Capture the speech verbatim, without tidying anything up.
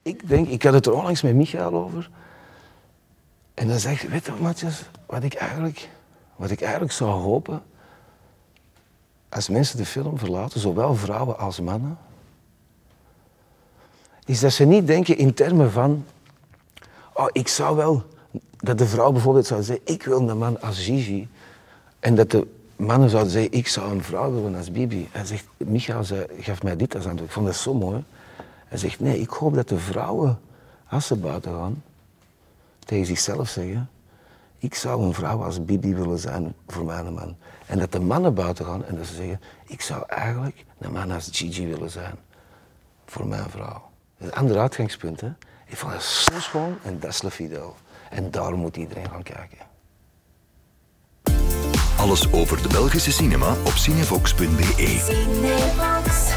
Ik denk, ik had het er onlangs met Michael over. En dan zeg je, weet je Matthias, wat ik eigenlijk, wat ik eigenlijk zou hopen, als mensen de film verlaten, zowel vrouwen als mannen, is dat ze niet denken in termen van, oh, ik zou wel, dat de vrouw bijvoorbeeld zou zeggen, ik wil een man als Gigi. En dat de mannen zouden zeggen, ik zou een vrouw willen als Bibi. Hij zegt, Michael zei, gaf mij dit als antwoord. Ik vond dat zo mooi. Hij zegt, nee, ik hoop dat de vrouwen, als ze buiten gaan, tegen zichzelf zeggen, ik zou een vrouw als Bibi willen zijn voor mijn man. En dat de mannen buiten gaan en dat ze zeggen, ik zou eigenlijk een man als Gigi willen zijn voor mijn vrouw. Dat is een ander uitgangspunt, hè. Ik vond dat zo schoon en dat is Le Fidèle. En daar moet iedereen gaan kijken. Alles over de Belgische cinema op cinevox punt be. Cinevox.